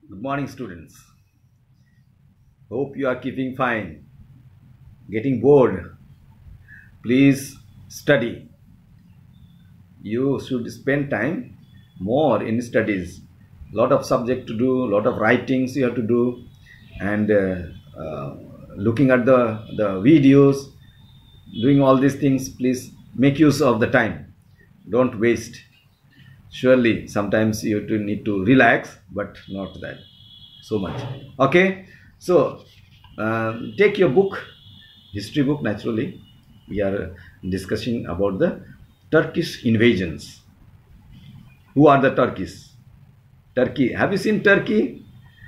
Good morning, students. Hope you are keeping fine. Getting bored? Please study. You should spend time more in studies. Lot of subject to do, lot of writings you have to do, and looking at the videos, doing all these things. Please make use of the time. Don't waste. Surely, sometimes you need to relax, but not that so much. Okay, so take your book, history book. Naturally, we are discussing about the Turkish invasions. Who are the Turkish? Turkey. Have you seen Turkey?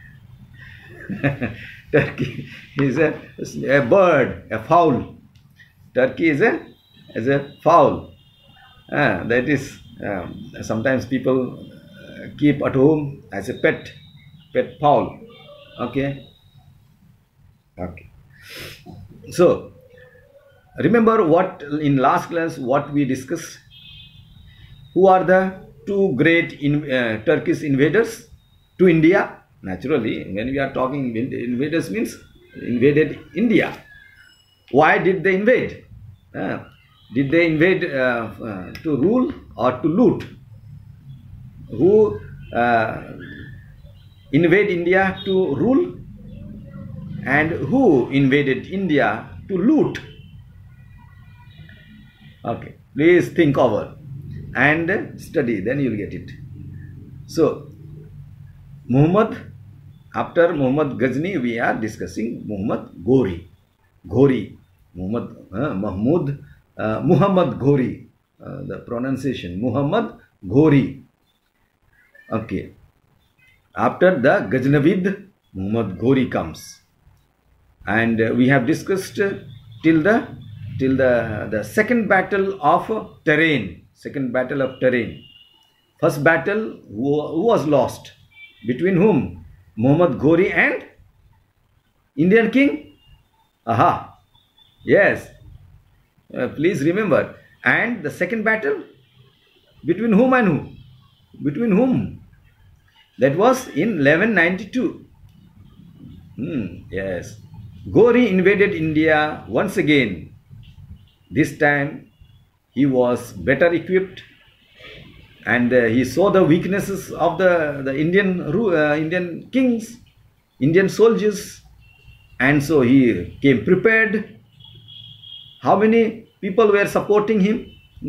Turkey is a bird, a fowl. Turkey is a fowl. That is sometimes people keep at home as a pet fowl. Okay. So remember what in last class what we discussed. Who are the two great Turkish invaders to India? Naturally, when we are talking invaders means invaded India. Why did they invade? Did they invade to rule or to loot? Who invade India to rule, and who invaded India to loot? Okay, please think over and study, then you'll get it. So Muhammad, after Muhammad Ghazni, we are discussing Muhammad Ghori, Muhammad Ghori, the pronunciation Muhammad Ghori. Okay, after the Ghaznavid, Muhammad Ghori comes, and we have discussed till the second battle of Terrain. First battle who was lost? Between whom? Muhammad Ghori and Indian king? Aha. Yes. Please remember. And the second battle? Between whom and who? Between whom? That was in 1192. Yes. Ghori invaded India once again. This time he was better equipped, and he saw the weaknesses of the Indian kings, Indian soldiers, and so he came prepared. How many people were supporting him?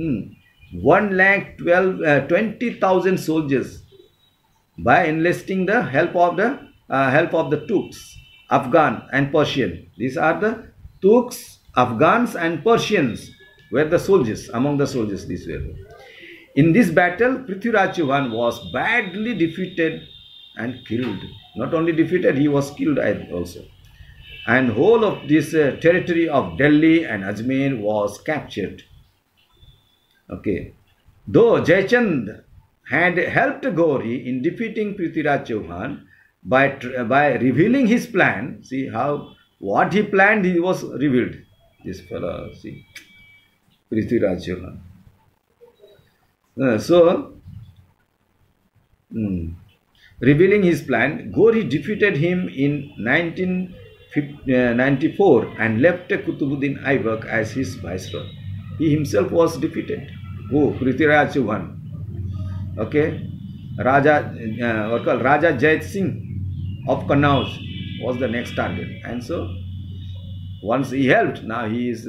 1,20,000 soldiers, by enlisting the help of the Turks, Afghan and Persian. These are the Turks, Afghans and Persians were the soldiers. Among the soldiers, these were. In this battle, Prithviraj Chauhan was badly defeated and killed. Not only defeated, he was killed also. And whole of this territory of Delhi and Ajmer was captured. Okay. Though Jaychand had helped Ghori in defeating Prithviraj Chauhan by revealing his plan. See how what he planned, he was revealed. This fellow, see, Prithviraj Chauhan. Revealing his plan, Ghori defeated him in 1994 and left Qutbuddin Aibak as his viceroy. He himself was defeated. Who? Prithviraj Chauhan. Okay, Raja Jait Singh of Kannauj was the next target, and so once he helped, now he is.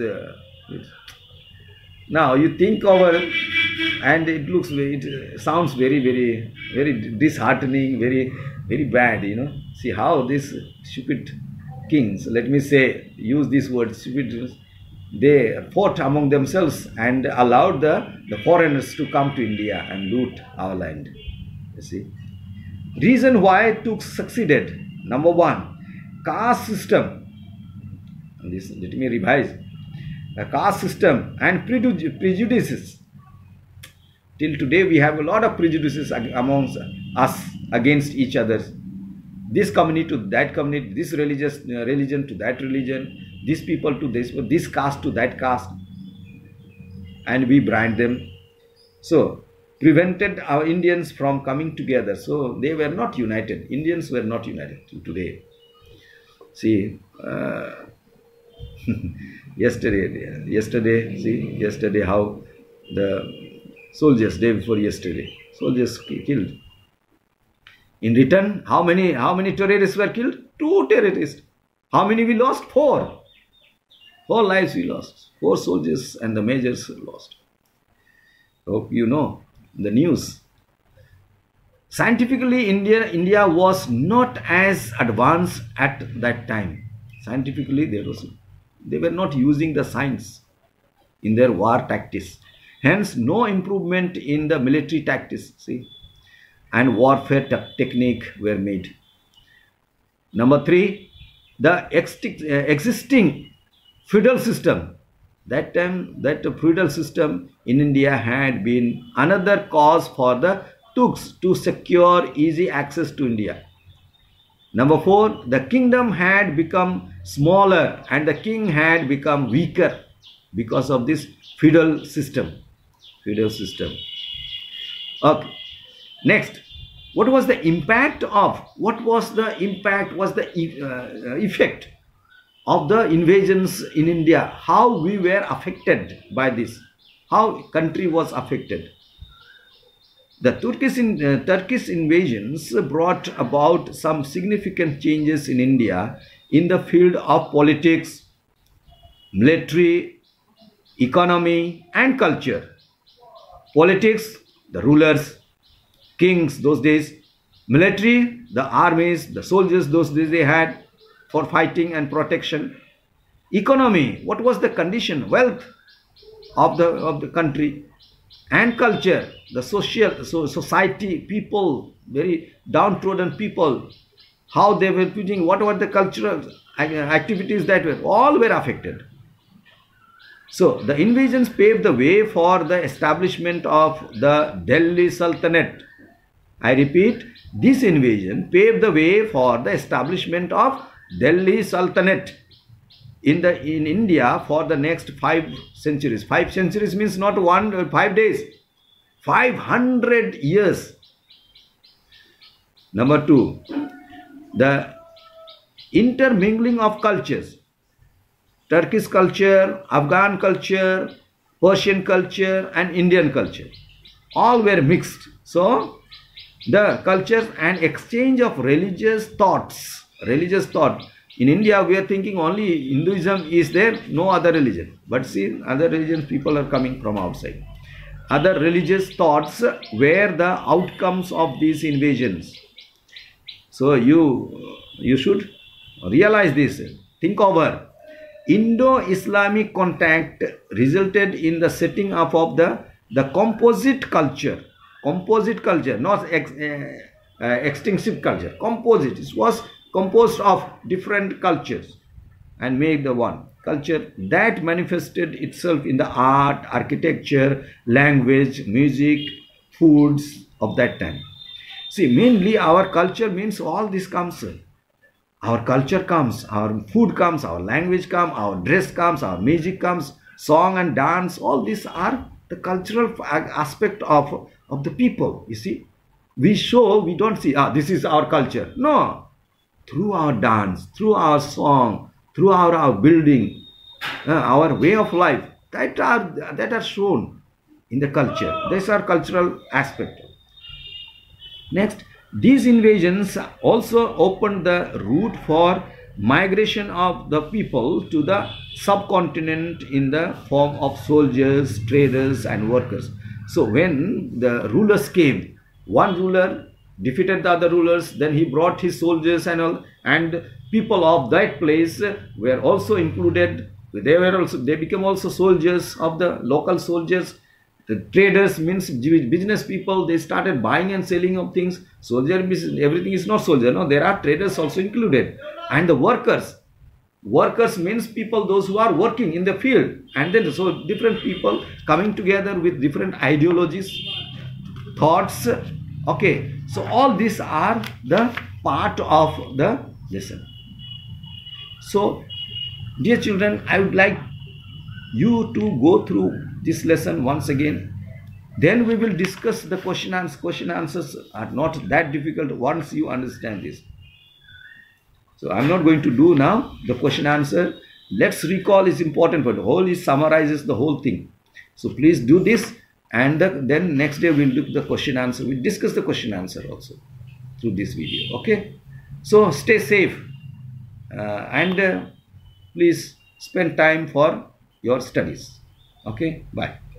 Now you think over, and it sounds very disheartening, very bad. See how these stupid kings, let me say, use this word stupid. They fought among themselves and allowed the foreigners to come to India and loot our land. You see, reason why Turks succeeded. Number one, caste system. This, let me revise. A caste system and prejudices. Till today, we have a lot of prejudices amongst us against each other. This community to that community, this religion to that religion, these people to this caste to that caste, and we brand them. So prevented our Indians from coming together. So they were not united. Indians were not united till today. See, yesterday how the soldiers, day before yesterday, soldiers killed. In return, how many terrorists were killed? 2 terrorists. How many we lost? 4. 4 lives we lost. 4 soldiers and the majors lost. Hope you know the news. Scientifically, India was not as advanced at that time. Scientifically, they were not using the science in their war tactics. Hence, no improvement in the military tactics. See, and warfare technique were made. Number 3, the existing feudal system. That time, that feudal system in India had been another cause for the Turks to secure easy access to India. Number 4, the kingdom had become smaller and the king had become weaker because of this feudal system. Okay. Next, what was the effect of the invasions in India? How we were affected by this? How country was affected? The Turkish invasions brought about some significant changes in India in the field of politics, military, economy and culture. Politics, the rulers, kings those days. Military, the armies, the soldiers those days they had for fighting and protection. Economy, what was the condition, wealth of the country. And culture, the society, people, very downtrodden people, how they were putting, what were the cultural activities that all were affected. So the invasions paved the way for the establishment of the Delhi Sultanate. I repeat, this invasion paved the way for the establishment of Delhi Sultanate in India for the next 5 centuries. 5 centuries means not 5 days, 500 years. Number 2, the intermingling of cultures. Turkish culture, Afghan culture, Persian culture and Indian culture, all were mixed. So the cultures and exchange of religious thought. In India, we are thinking only Hinduism is there, no other religion. But see, other religions, people are coming from outside. Other religious thoughts were the outcomes of these invasions. So you should realize this. Think over. Indo-Islamic contact resulted in the setting up of the composite culture. Composite culture, not extensive culture. Composite. It was composed of different cultures and made the one culture that manifested itself in the art, architecture, language, music, foods of that time. See, mainly our culture means all this comes. Our culture comes, our food comes, our language comes, our dress comes, our music comes, song and dance, all these are the cultural aspect of the people. You see, we don't see, this is our culture. No. Through our dance, through our song, through our building, our way of life, that are shown in the culture. These are cultural aspect. Next, these invasions also opened the route for migration of the people to the subcontinent in the form of soldiers, traders and workers. So when the rulers came, one ruler defeated the other rulers, then he brought his soldiers and all, and people of that place were also included. They became also soldiers of the local soldiers. The traders means business people, they started buying and selling of things. Soldier means everything is not soldier, no, there are traders also included. And the workers means people, those who are working in the field. And then so different people coming together with different ideologies, thoughts. Okay, so all these are the part of the lesson. So dear children, I would like you to go through this lesson once again Then we will discuss the question answers. Question answers are not that difficult once you understand this. So I'm not going to do now the question answer. Let's recall is important, but whole is summarizes the whole thing. So please do this, and then next day we'll do the question answer. We'll discuss the question answer also through this video. Okay. So stay safe, and please spend time for your studies. Okay. Bye.